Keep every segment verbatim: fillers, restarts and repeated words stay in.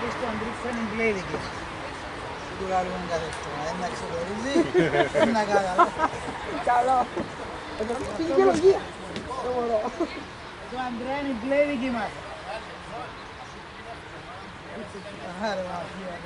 στο αντρίξω είναι γκλέδικη. Δεν του κάνουμε κάθε φορά, δεν να ξεχωρίζει, δεν να κάνω. Καλό. Εδώ πήγε και λογία. Δεν μπορώ. Το Αντρέα είναι γκλέδικη μας. Άρα, μαφία.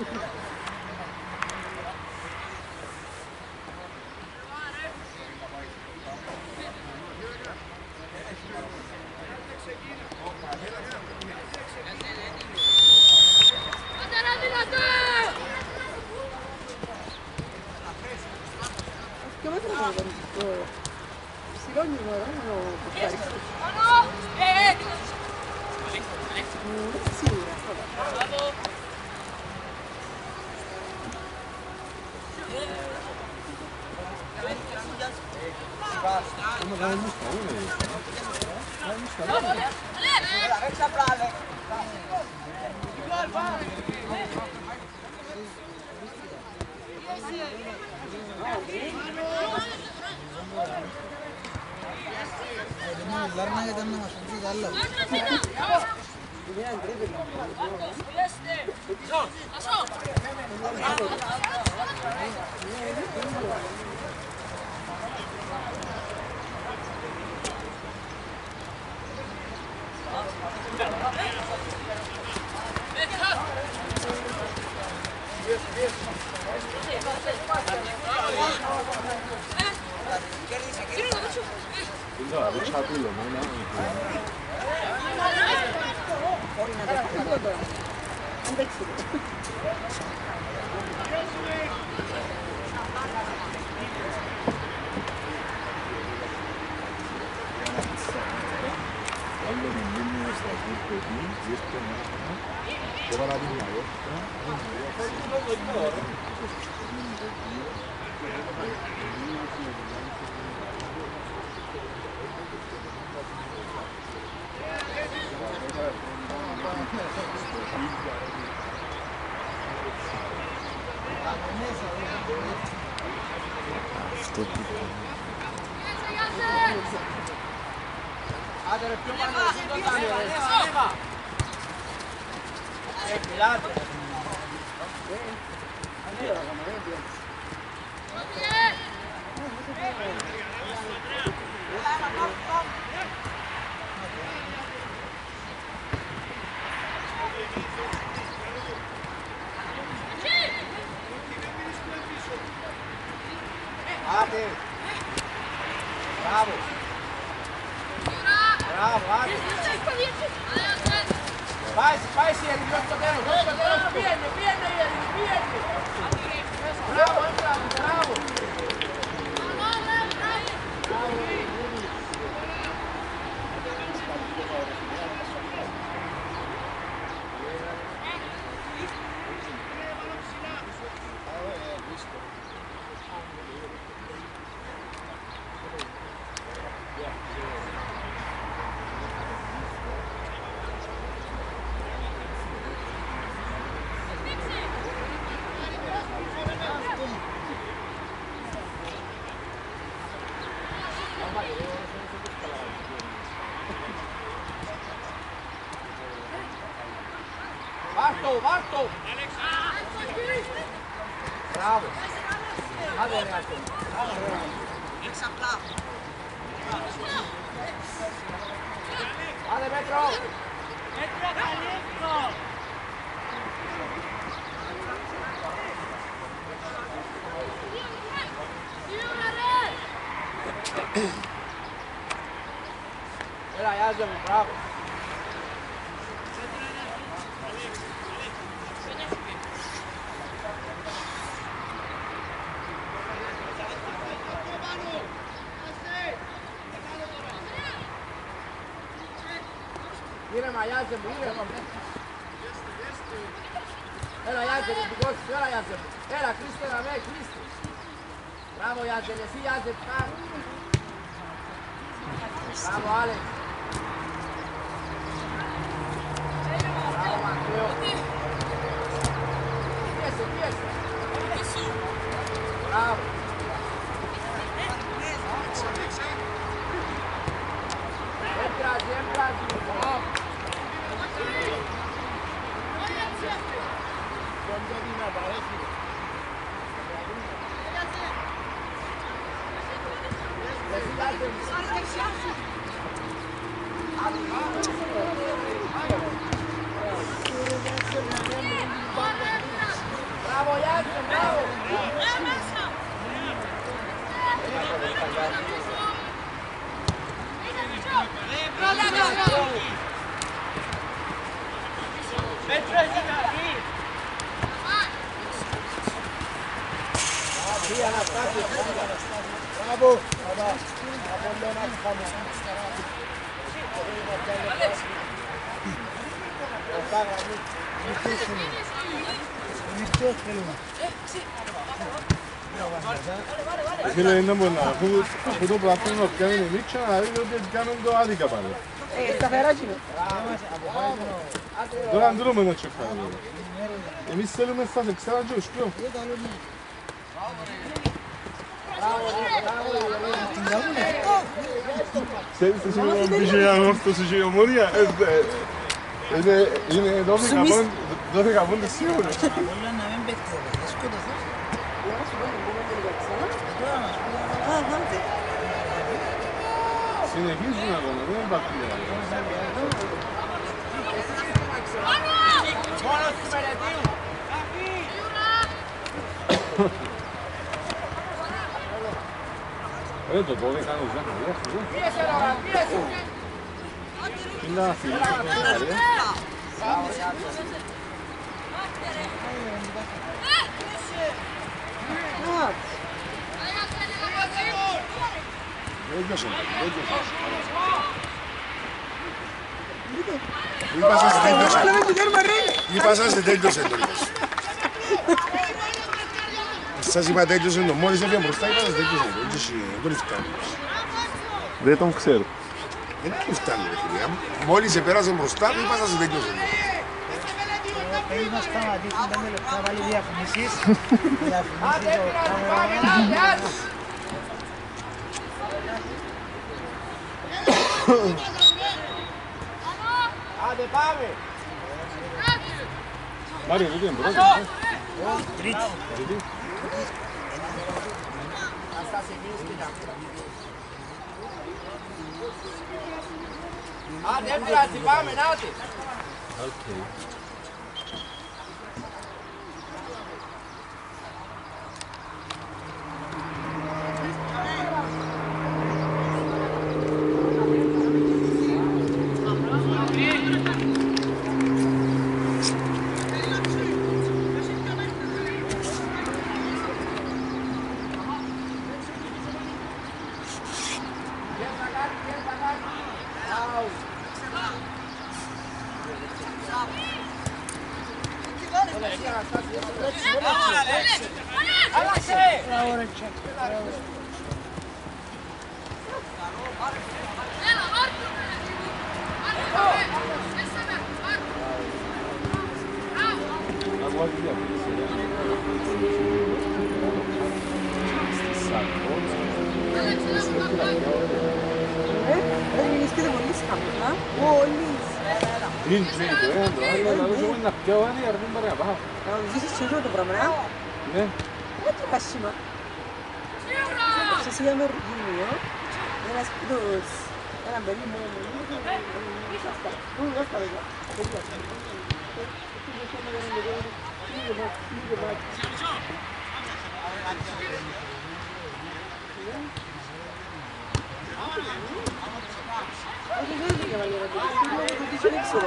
Che vuoi fare con questo? Si ogni volta non lo può fare. Sì, bravo. Come dai un scalone? Dai un scalone. Rexha brale. लड़ना के दन्ना मशहूर डाल लो Quindi la riccia quello non è allora in linea sta tutto qui, questo no, ora la vediamo, Adere più mano su totale. Leva. Eh, pilate. Allora, come vedi. Ade. Bravo. Bravo, Ade. Vai, vai, si è rivolto bene, rivolto bene. Vieni, vieni, vieni. Bravo, bravo, bravo. Varto, Varto! Bravo! Vado ragazzi! Alexa bravo! Vale Petro! Petro dentro! Era Yazem, bravo! Idemo Yazem, idemo! Era Yazem, era Yazem! Era Cristo na me, Cristo! Bravo Yazem, sì Yazem, bravo! Bravo Alex! Bravo Matteo! Piese, piese! Bravo! Entrati, entrati! Bravo! Bravo, Jackson, bravo! Bravo! Φίλε, είναι μόνο αφού το πλατώνω πιάνει η μίξα, να δείτε ότι κάνουν το άδικα πάλι. Ε, σταθεράκι είναι. Τώρα αν τρώμε να τσεκάρουμε. Εμείς θέλουμε στα δεξιά και ως πιο. Ξέρεις τι σημαίνει να μπει για όρθωση και η ομόνια. Είναι δώδεκα πόντες σίγουρες. Συνεχίζουν ακόμα, δεν υπάρχουν Μόνος του Μερετίου! Ε, το δώδεκα είναι ζάχα, Πίεσε τώρα, πίεσε! είναι ένα φιλί, είναι είπα σας δεν τέλειωσε το λες. Σας είπα τέλειωσε το μόλις έφυγε μπροστά, είπα σας τέλειωσε το δεν φτάνει. Δεν τον ξέρω. Δεν του φτάνει ρε κυρία μου. Μόλις επέρασε μπροστά, είπα σας τέλειωσε το. Πρέπει να σταματήσουν πέντε λεπτά, βάλει διαφημίσεις. Άντε, πάμε, άντε, άντε! Άντε, πάμε! Μάριο, δεν είναι πρώτο. Τρίτη. Άντε, έφτιαξε, πάμε, άντε! Είναι τρίτο, αλλά νομίζω να πιάω ένα γιατί δεν πάρει να πάω. Να ζήσεις σε αυτό το πράγμα, ε? Ναι. Δεν το χάσιμα. Σε σίγουρα με ρουγίνιο, ένας dos, ένα παιδί μόνο, αυτά. Πού είναι αυτά εδώ, παιδιά. Όχι, δεν είναι καλή να το δεις, δεν ξέρω.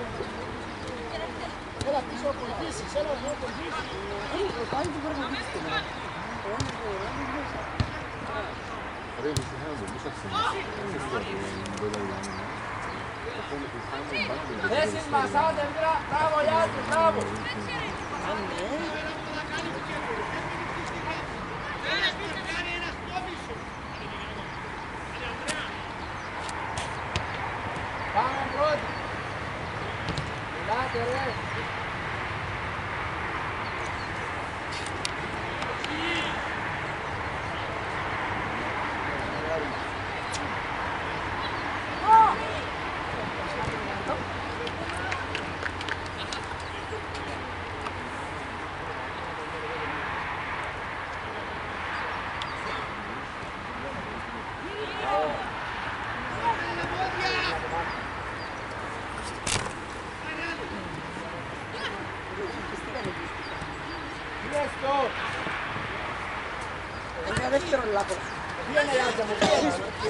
Έλα πίσω, ακολουθήσεις, έλα να ακολουθήσεις. Θέσεις μας, άντε, μπράβο Γιάννη, μπράβο. Πάμε πρώτοι. Μιλάτε ρε. Ένα δεύτερο λάπο. Viene Γιάννη μου, viene.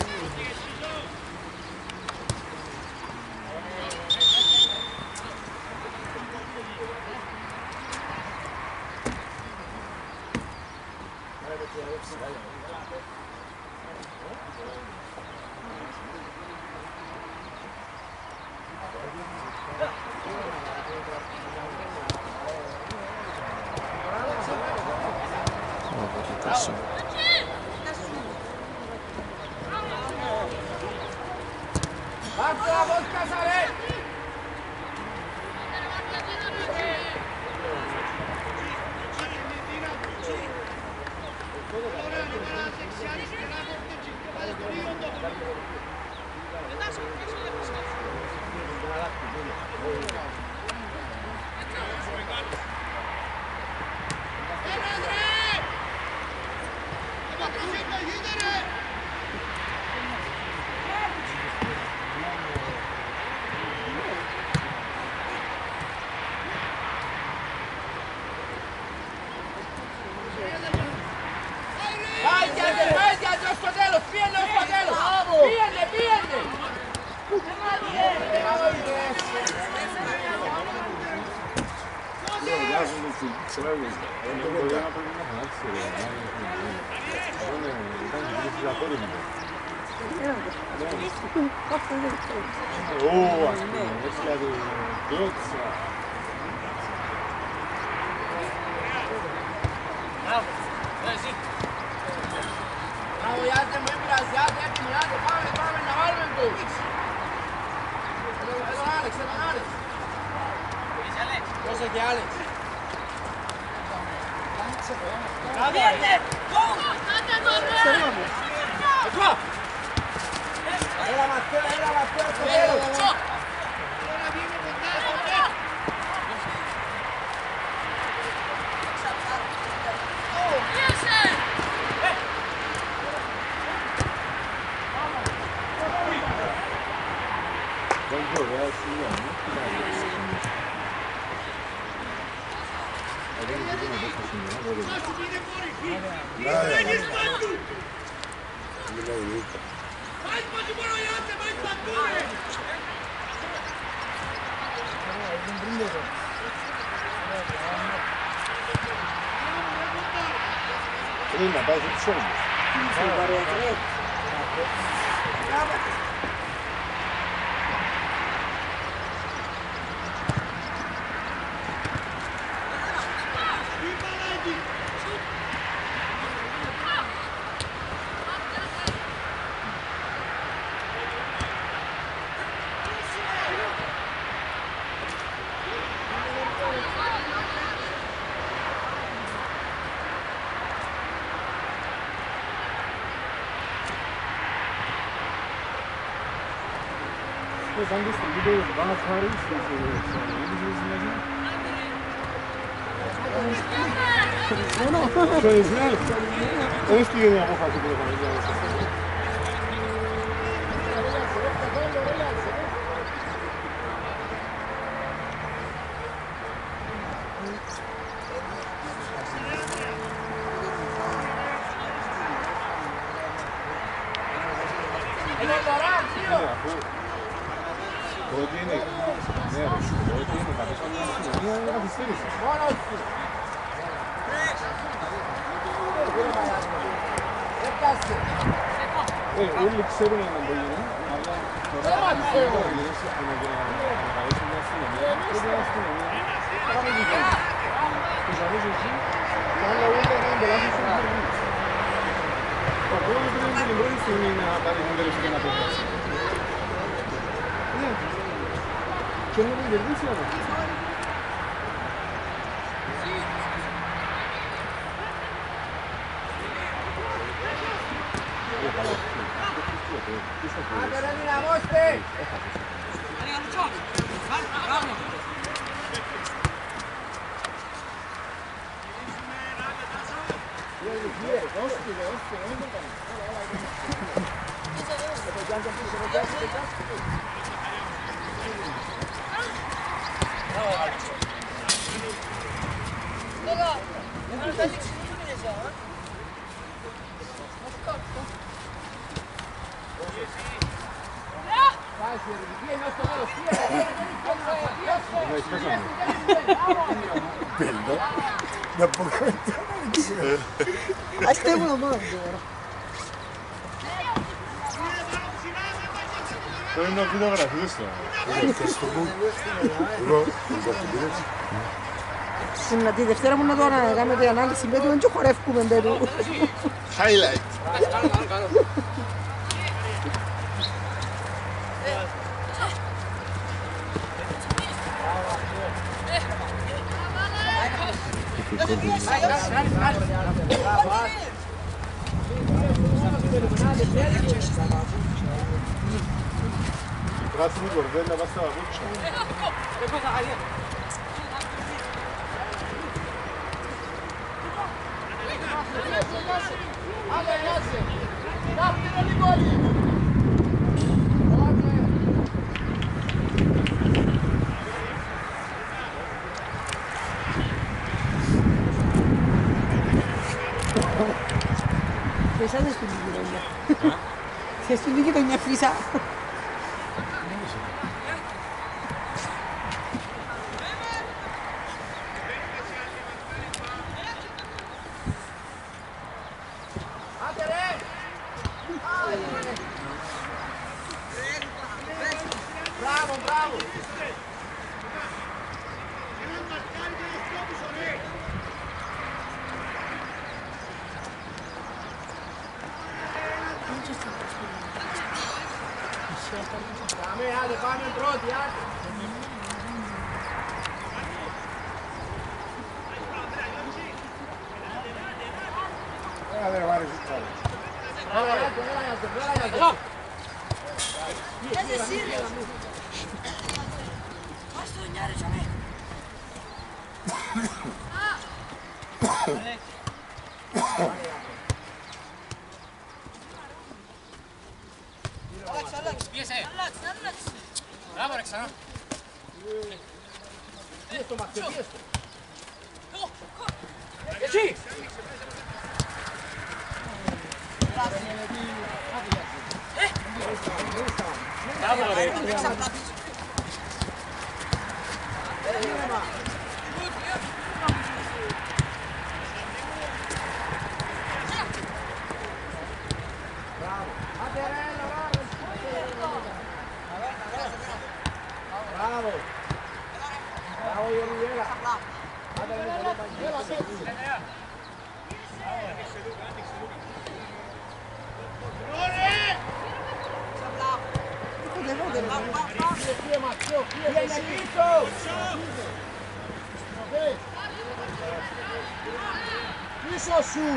Βάζω la vodka, Σαρέ! Vai Gianni, vai Gianni, lo spadello, vieni lo spadello! Vieni, vieni! Bravo Γιάννη, μου είπε Αζιάτη, έτοιμοι, άντε, πάμε, πάμε να βάλουμε γκολ. Εδώ, εδώ Άλεξ, εδώ Άλεξ. Πώς έχει Άλεξ. Μπράβο, εδώ. Έλα Ματθαίο, έλα Ματθαίο, στο τέλος. Πριν να πάει στους ώμους. Pues han distribuido, van a trabajar y se no, no, to jest znać. To jest kiedy ja mocha, kiedy powiedziałem. Ότι είναι, ναι, ότι είναι καθώς είναι καθυστέρηση. Μόνος του. Έφτασε. όλοι ξέρουν να το γίνουν, αλλά τώρα να το γίνεις, να παρέσουν μια αστυνομία, πρέπει να αστυνομία, τώρα με δικά μου. Και θα δεις εσύ, τα άλλα όλα θα εμπελάσουν στην αρχή. Το πρώτο πρέπει να είναι την πρώτη στιγμή να πάρει την τελευταία απόφαση. Ναι, και να την κερδίσει αυτό. Άντε ρε δυναμώστε! Bello. Da poco non c'è. Aspetta μόνο τώρα. Πρέπει να φωτογραφίες τώρα. Εγώ, δεν το πήρες. Στην τη Δευτέρα μου να δω να κάνουμε την ανάλυση με του και χορεύκουμε μπέτου. Highlight. Η πράσινη κορδέλα βάζει στα παπούτσια. Φυσάτε στην γειτονιά. Και στην γειτονιά φύσα. Μπράβο, μπράβο! Πάμε, άντε, πάμε πρώτοι, άντε! Έλα, δεν βάρεις το άλλο. Έλα, άντε, έλα, άντε, έλα, άντε! Μπράβο ρε ξανά. Τι έστω, Μαξέ, τι έστω. Εσύ! Μπράβο ρε. Bravo! Bravo, Ioriela! Viene pito! Πίσω σου!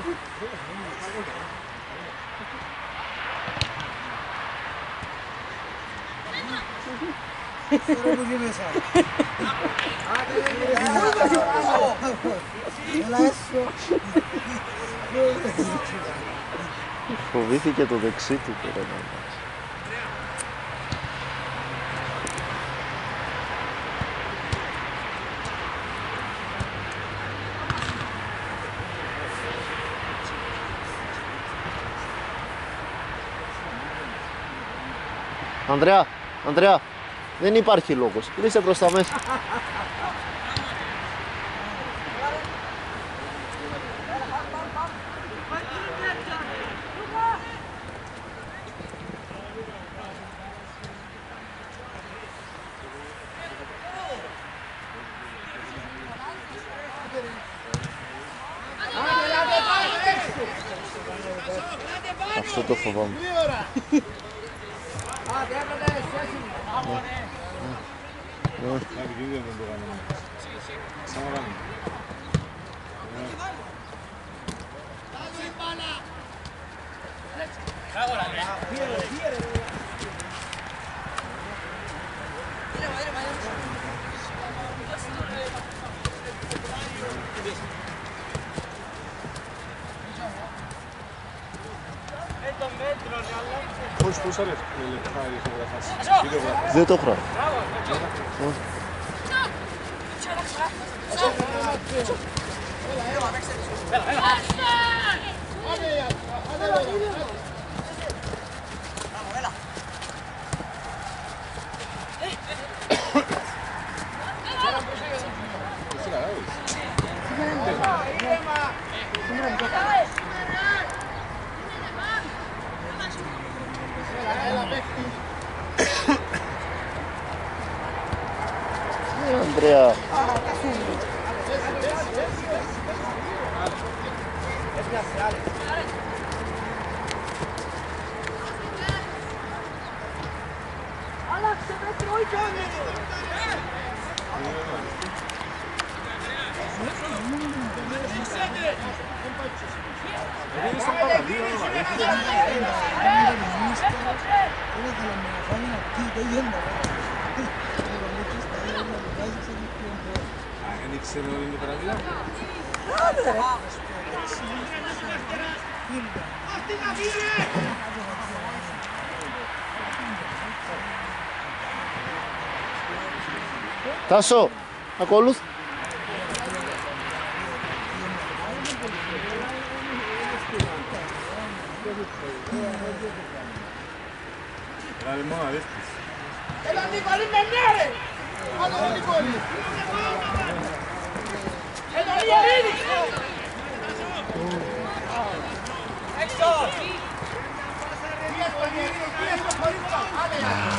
Τώρα που γέμεσα. Έλα έσω. Φοβήθηκε το δεξί του τώρα. Ανδρέα, Ανδρέα, δεν υπάρχει λόγος. Κλείσε προς τα μέσα. Αυτό το φοβάμαι. Πώς, πόσα λεπτά ηχογραφάς? Δεν το έχω. Ανδρέα. Άλλαξε μέτρο, όχι Δεν ήξερε ότι είναι το παραδείγμα. Τάσο, ακολούθ. Βάλε μόνο να δείχνεις. Έλα Νικόλη με μια ρε! Άντε ρε Νικόλη! Έλα Ιερίνη! Έξω! Πιες το Ιερίνη, πιες το χωρίς το! Άντε!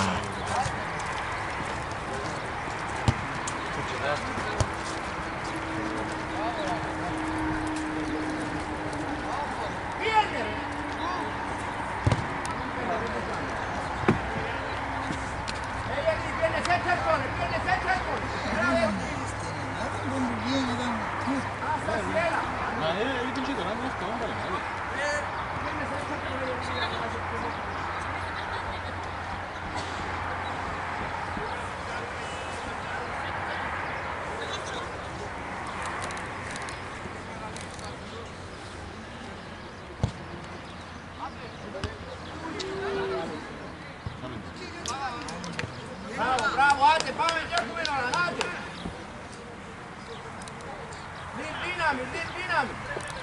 Πιένε ρε! Ma è il vincitore, non sto andando male. Bravo, bravo, άντε, πάμε, έχουμε ώρα, άντε. Μην δύναμη, μην δύναμη.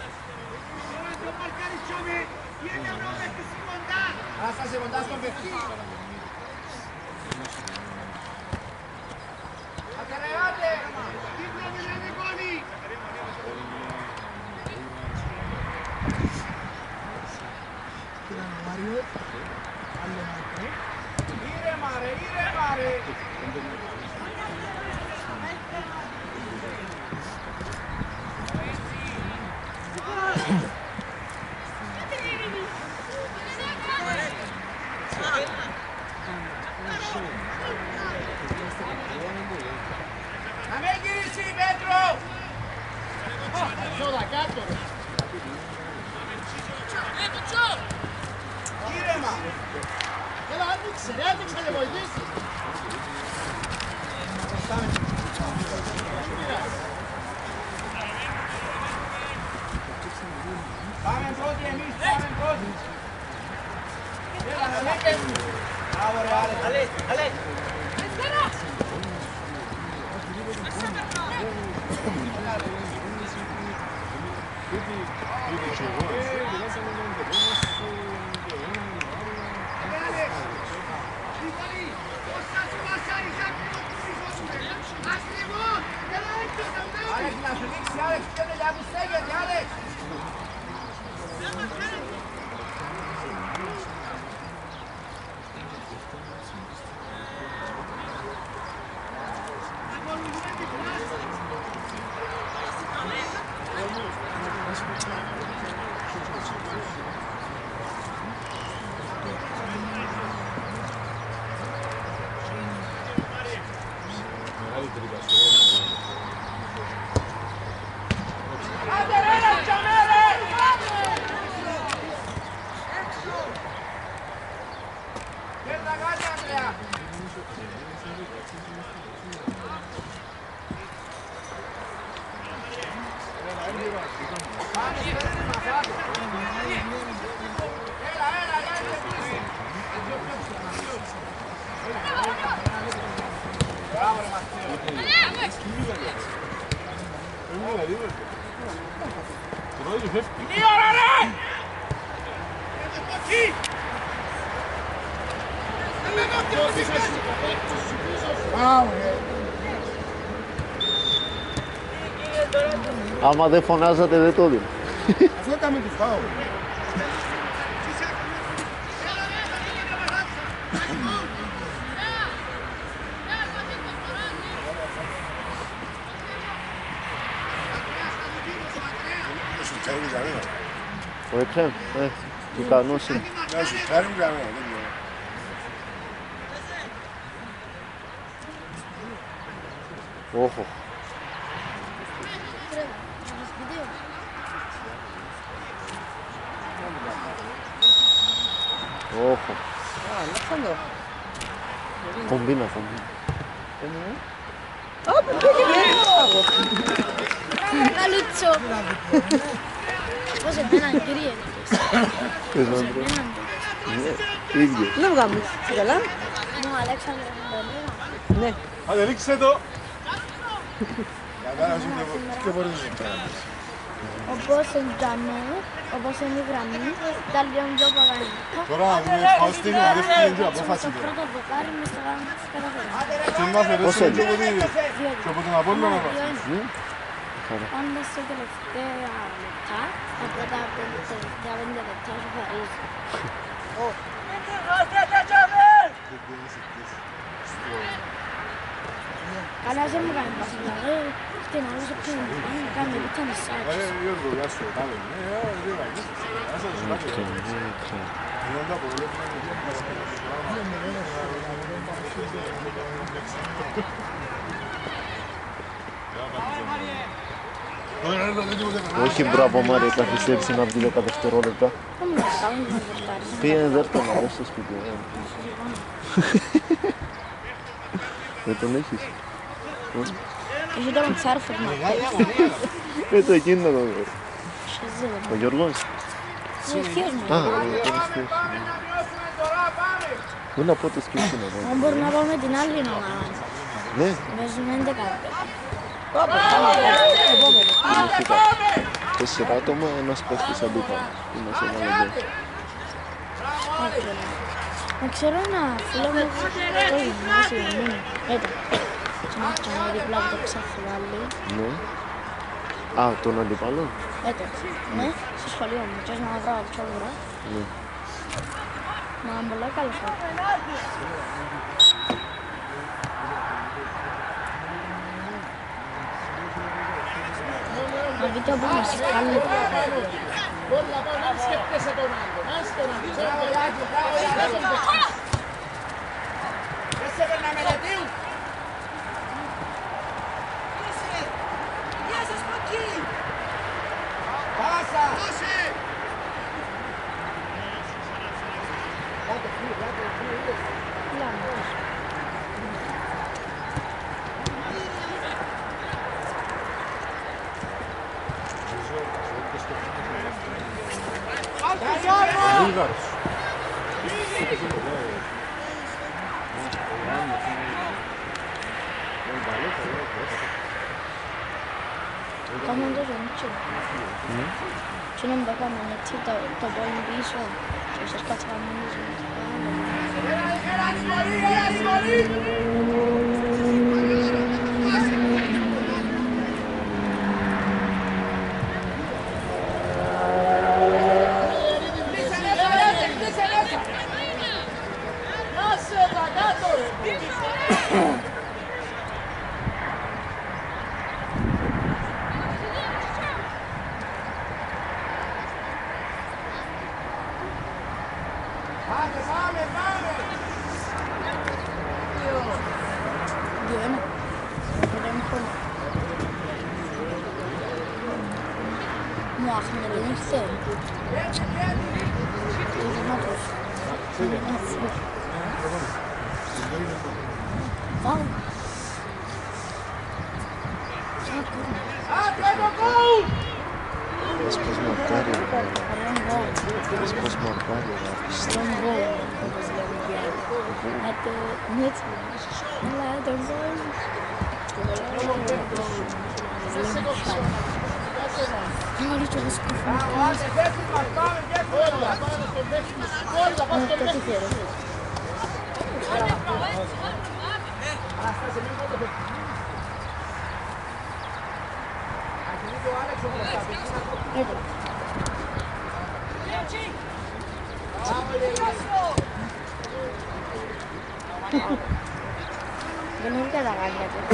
Να στάσαι κοντά στον παιχτή. Άντε ρε, άντε. Ήρεμα ρε, ήρεμα ρε. Να μην γυρίσει μέτρο! Σώδα κάτω ρε! Έδειξε, έδειξε να βοηθήσει. Πάμε πρώτοι εμείς, πάμε πρώτοι. Έλα, να λέτε. Μπράβο ρε Άλεξ. Αλέξ, Αλέξ. Άλεξ, να σου δείξει, Άλεξ, ποιο είναι για που στέγεται, Άλεξ. Άμα δεν φωνάζατε δεν το δίνω. Αυτό έκαμε του φάουλ. Ο Ετσέμ, ε, ικανός είναι. Να σου χάρη κανένα, δεν ξέρω. Όχο. Όχο. Α, Αλέξανδρο. Κομπίνα, κομπίνα. Ω, πήγε Καλούτσο. Πώς εμένα, κύριε. Πες να μπρο. Ναι, ίδιος. Δεν βγάλουμε. Καλά. Μου Αλέξανδρο. Ναι. Άντε, ρίξε το. Κατάλαβες και μπορείς να σου κάνεις. Όπως είναι τζαμέ, όπως είναι η γραμμή, τα λίγο πιο παγανή. Τώρα να δούμε πάω στην δεύτερη είναι η απόφαση Το τώρα. πρώτο δοκάρι μες στο γάμο της καταφέραμε. Θέλει να αφαιρέσουμε και από την Απόλλωνα να πάμε. Πάντα σε τελευταία λεπτά, τα πρώτα πέντε τελευταία πέντε λεπτά σου χαρίζει. Καλά δεν μου κάνει πάση, δηλαδή στην άλλη σε ποιον μου κάνει λίτσα μισάκι. Ε, Γιώργο, γεια σου, τα λέμε. Ε, δεν θα γίνεις. Ας θα σου πάτω. Είναι τα προβλέπουμε. Όχι μπράβο Μάρια, καθυστέρησε να βγει δέκα δευτερόλεπτα. Δεν μου το κάνουν να βορτάρεις. Πήγαινε δέρτο να δώσεις στο σπίτι. Δεν τον έχεις. Έχει το μαξάρφερ να Ε, το εκείνο να το δω. Σχεζίλω. Ο Γιώργος. Είναι θείος μου. Α, ο Γιώργος θείος. Πού να πω το σκέψη να δω. Αν μπορούμε να πάμε την άλλη ομάδα. Ναι. Παίζουν έντεκα. Τέσσερα άτομα, ένας παίχτης αντίπαλος. Είμαστε μάλλον. Να ξέρω ένα φίλο μου στο γυμνάσιο μου. Έτω. Σε ένα τσάνο δίπλα από το ξαφουάλι. Ναι. Α, τον αντίπαλο. Έτω. Ναι, στο σχολείο μου. Και να βρω από τσόγουρα. Ναι. Μα πολλά καλός άνθρωπος. Να δείτε όπου μας κάνει. Πάσα! Βουλγάρος. Κάνουν το ζωνίτσιο. Και να μην πάμε έτσι το πόλεμο πίσω. Και σας κάτσαμε εμείς. Μου άχνε, δεν ήρθε. Πάω. Mas pos marcare, mas pos marcare, Στον γκολ. Ate, net. Αλλά τον γκολ. Μόλις το σκουφώ. Αυτό τι θέλω. Εδώ. Δεν είναι και τα γάλια του.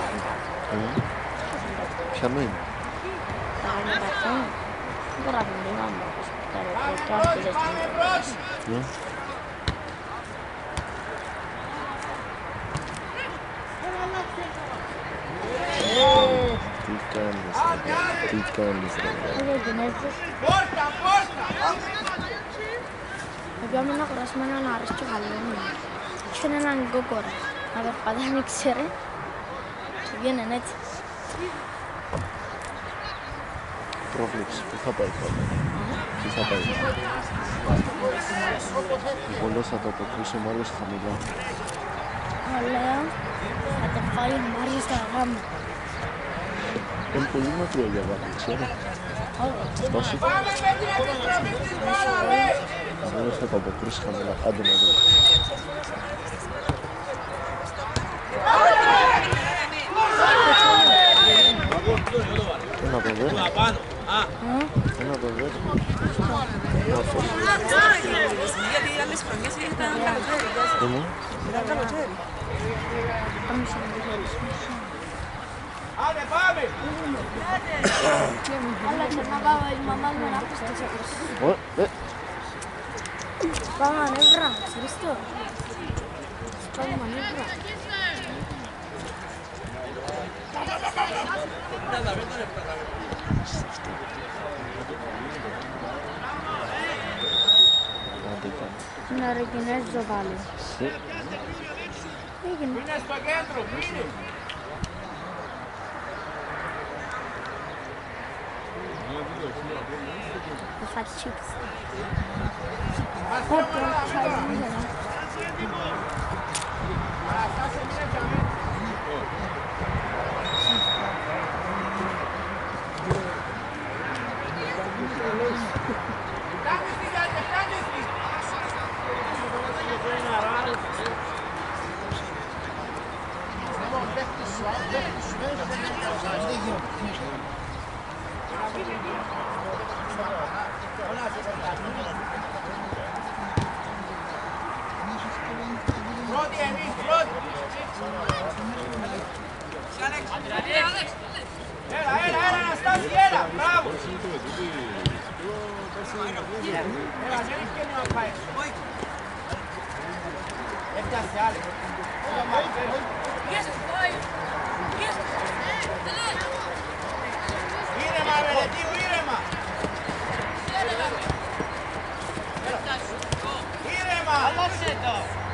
Ποια είναι? Τα γάλια τα χθόνια. Δεν μπορώ να μην κάνω. Το άρχιζε στην Ναι. Τι κάνεις ρε, τι κάνεις ρε. Δεν την έτσι. Εγώ έμεινα χωράσουμε έναν αρέσκει χαλόνι. Είχε έναν κόκορα. Να περπατά αν ήξερε. Και βγαίνουν έτσι. Πρόβλεψη, πού θα πάει πάλι? Πού θα πάει? Εγώ λέω θα το αποκρίσω μάλλον χαμηλά. Λέω, θα το φάει ο Μάριος στα γάμια. Είναι πολύ μακριά για βάθη, ξέρω. Φτάσει. Εγώ λέω θα το αποκρίσω χαμηλά, άντε να δω. Ένα το δω. Ένα το δω. Γιατί οι άλλες χρονιές ήταν καλοκαίρι. Δούμε. Ήταν καλοκαίρι. Άντε πάμε! Αλλά ξανά πάω η μαμά μου να πεις τόσο προς. Πάμε ανέβρα, Χριστό. Πάμε ανέβρα. Να ρε Κινέζο πάλι. Έγινε. Μείνε στο κέντρο, μείνε! Θα φάει chips. Πρώτη εμείς, πρώτη! Έλα, έλα, έλα, Αναστάση, έλα! Μπράβο! Έλα, δεν έχει και να πάει. Έφτασε άλλη. Ήρεμα, Βελετίου, ήρεμα! Ήρεμα! Αλλάξε το!